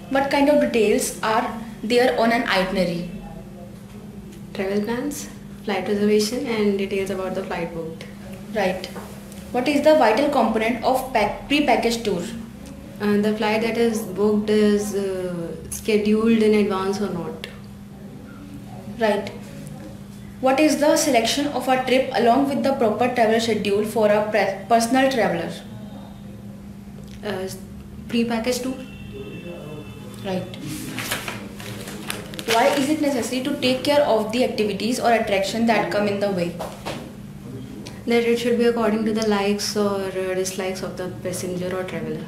What kind of details are there on an itinerary? Travel plans, flight reservation, and details about the flight booked. Right. What is the vital component of pre-packaged tour? The flight that is booked is scheduled in advance or not. Right. What is the selection of a trip along with the proper travel schedule for a personal traveler? Pre-packaged tour. Right. Why is it necessary to take care of the activities or attraction that come in the way? That it should be according to the likes or dislikes of the passenger or traveler.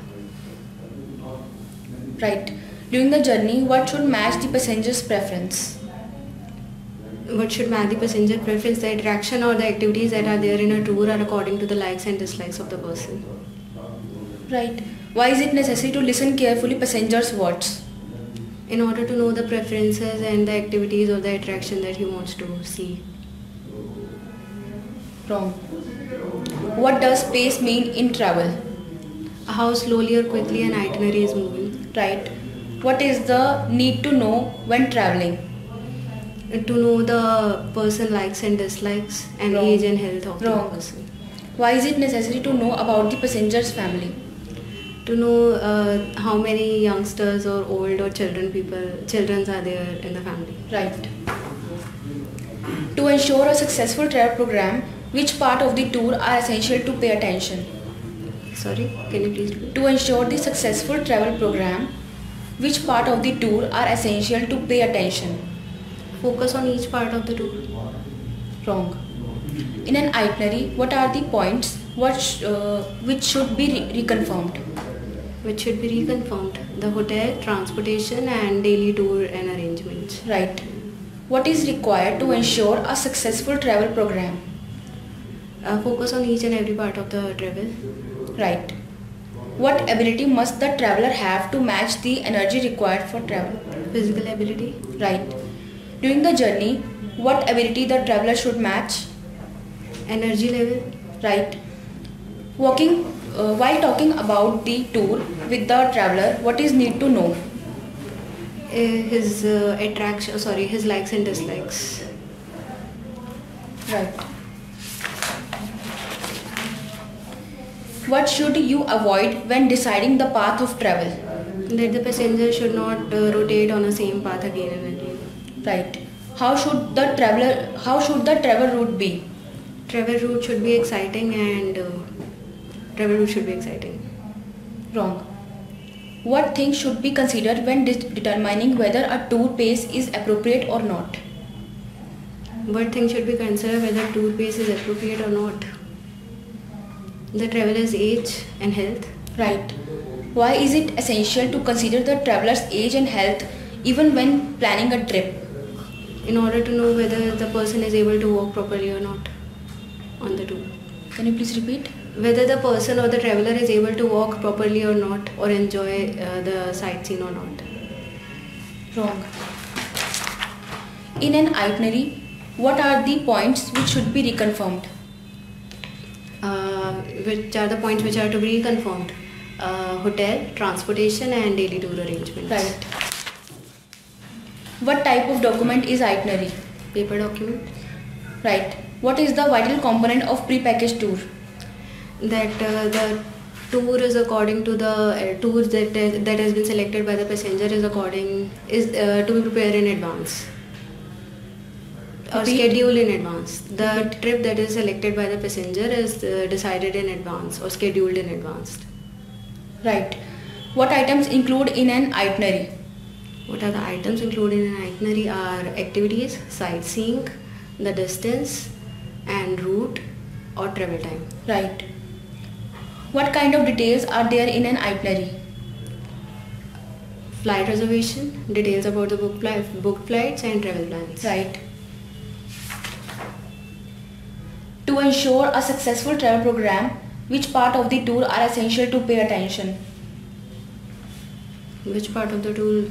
Right. During the journey, what should match the passenger's preference? What should match the passenger preference? The attraction or the activities that are there in a tour are according to the likes and dislikes of the person. Right. Why is it necessary to listen carefully passengers' words? In order to know the preferences and the activities or the attraction that he wants to see. Wrong. What does pace mean in travel? How slowly or quickly an itinerary is moving. Right. What is the need to know when traveling? To know the person likes and dislikes and Wrong. age and health of Wrong. the person. Why is it necessary to know about the passenger's family? To know how many youngsters or old or children are there in the family. Right. To ensure a successful travel program, which part of the tour are essential to pay attention? Sorry, can you please repeat? To ensure the successful travel program, which part of the tour are essential to pay attention? Focus on each part of the tour. Wrong. In an itinerary, what are the points which should be reconfirmed? Which should be reconfirmed? The hotel, transportation and daily tour and arrangements. Right. What is required to ensure a successful travel program? Focus on each and every part of the travel. Right. What ability must the traveler have to match the energy required for travel? Physical ability. Right. During the journey, what ability the traveler should match? Energy level. Right. While talking about the tour with the traveler, what is need to know? His his likes and dislikes. Right. What should you avoid when deciding the path of travel? That the passenger should not rotate on the same path again and again. Right. How should the travel route be? Travel route should be exciting and Wrong. What things should be considered when determining whether a tour pace is appropriate or not? What things should be considered whether tour pace is appropriate or not? The traveler's age and health. Right. Why is it essential to consider the traveler's age and health even when planning a trip? In order to know whether the person is able to walk properly or not on the tour. Can you please repeat? Whether the person or the traveler is able to walk properly or not, or enjoy the sightseeing or not. Wrong. In an itinerary, what are the points which should be reconfirmed? Which are the points which are to be reconfirmed? Hotel, transportation and daily tour arrangements. Right. What type of document is itinerary? Paper document. Right. What is the vital component of pre-packaged tour? That the tour is according to the tours that has been selected by the passenger is to be prepared in advance or scheduled in advance. The trip that is selected by the passenger is decided in advance or scheduled in advance. Right. What items include in an itinerary? What are the items included in an itinerary are activities, sightseeing, the distance and route or travel time. Right. What kind of details are there in an itinerary? Flight reservation, details about the booked flights and travel plans. Right. To ensure a successful travel program, which part of the tour are essential to pay attention? Which part of the tour?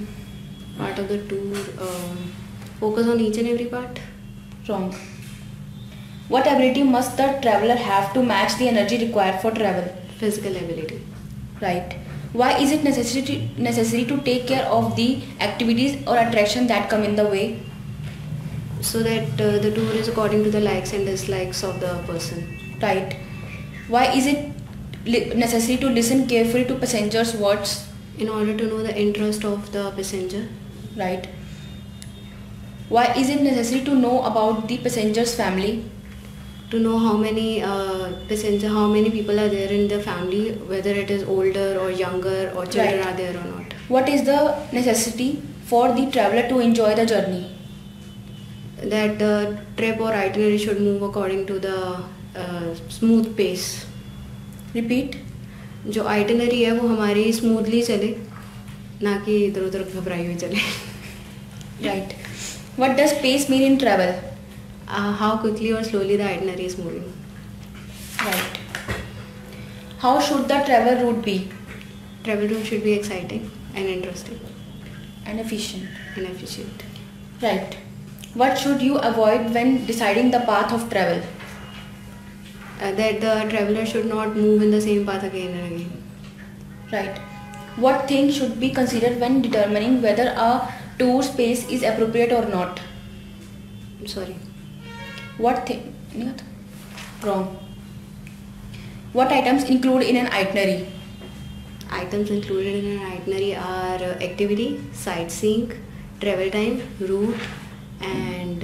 Focus on each and every part. Wrong. What ability must the traveler have to match the energy required for travel? Physical ability. Right. Why is it necessary to take care of the activities or attraction that come in the way? So that the tour is according to the likes and dislikes of the person. Right. Why is it necessary to listen carefully to passengers' words? In order to know the interest of the passenger. Right. Why is it necessary to know about the passenger's family? To know how many how many people are there in the family, whether it is older or younger or children Right. are there or not. What is the necessity for the traveler to enjoy the journey? That the trip or itinerary should move according to the smooth pace. Repeat. जो itinerary है वो हमारी smoothly चले, ना कि इधर उधर घबराई हुई चले. Right. What does pace mean in travel? How quickly or slowly the itinerary is moving. Right. How should the travel route be? Travel route should be exciting and interesting And efficient. and efficient. Right. What should you avoid when deciding the path of travel? That the traveler should not move in the same path again and again. Right. What things should be considered when determining whether a tour space is appropriate or not? I'm sorry. What thing? Wrong. What items include in an itinerary? Items included in an itinerary are activity, sightseeing, travel time, route, and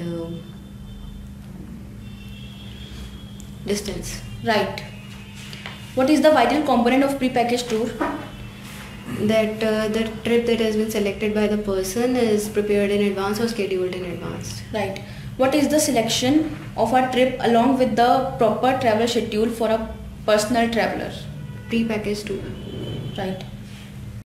distance. Right. What is the vital component of prepackaged tour? That the trip that has been selected by the person is prepared in advance or scheduled in advance. Right. What is the selection of a trip along with the proper travel schedule for a personal traveler? Pre-packaged tour. Right.